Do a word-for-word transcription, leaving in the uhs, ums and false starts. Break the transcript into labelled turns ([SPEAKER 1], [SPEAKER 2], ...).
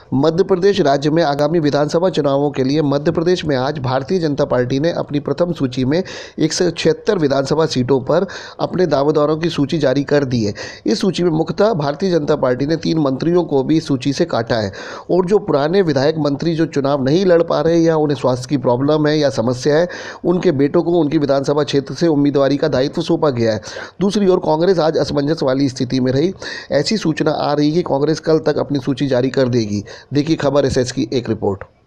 [SPEAKER 1] मध्य प्रदेश राज्य में आगामी विधानसभा चुनावों के लिए मध्य प्रदेश में आज भारतीय जनता पार्टी ने अपनी प्रथम सूची में एक सौ छिहत्तर विधानसभा सीटों पर अपने दावेदारों की सूची जारी कर दी है। इस सूची में मुख्यतः भारतीय जनता पार्टी ने तीन मंत्रियों को भी सूची से काटा है और जो पुराने विधायक मंत्री जो चुनाव नहीं लड़ पा रहे या उन्हें स्वास्थ्य की प्रॉब्लम है या समस्या है, उनके बेटों को उनकी विधानसभा क्षेत्र से उम्मीदवारी का दायित्व सौंपा गया है। दूसरी ओर कांग्रेस आज असमंजस वाली स्थिति में रही। ऐसी सूचना आ रही है कि कांग्रेस कल तक अपनी सूची जारी कर देगी। देखिए खबर एसएस की एक रिपोर्ट।